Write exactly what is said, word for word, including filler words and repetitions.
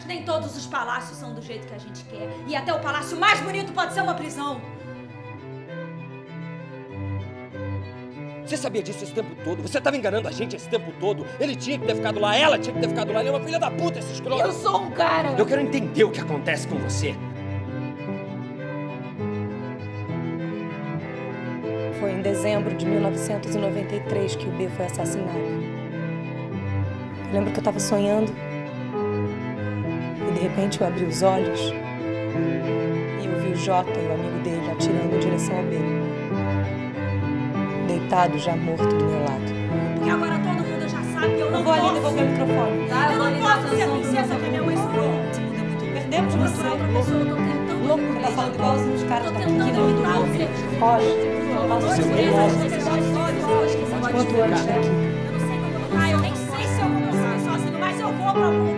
Nem todos os palácios são do jeito que a gente quer. E até o palácio mais bonito pode ser uma prisão. Você sabia disso esse tempo todo? Você estava enganando a gente esse tempo todo. Ele tinha que ter ficado lá, ela tinha que ter ficado lá. Ele é uma filha da puta, esse escroto. Eu sou um cara. Eu quero entender o que acontece com você. Foi em dezembro de mil novecentos e noventa e três que o B foi assassinado. Eu lembro que eu estava sonhando e de repente eu abri os olhos e eu vi o Jota e o amigo dele atirando em direção ao B. Deitado, já morto do meu lado. Porque agora todo mundo já sabe que eu não Eu vou ali posso. devolver o microfone. Tá, eu não posso ser a princesa que minha mãe sonhou. Perdemos Vou você. procurar outra pessoa, eu tô tentando. Louco, que tá falando igualzinho os caras Tô daqui tentando na vida voltar, do Alfredo. Foge. Passa o seu relógio. Quanto antes daqui? Eu não sei como lutar, eu nem sei se eu vou conseguir sozinho, mas eu vou pra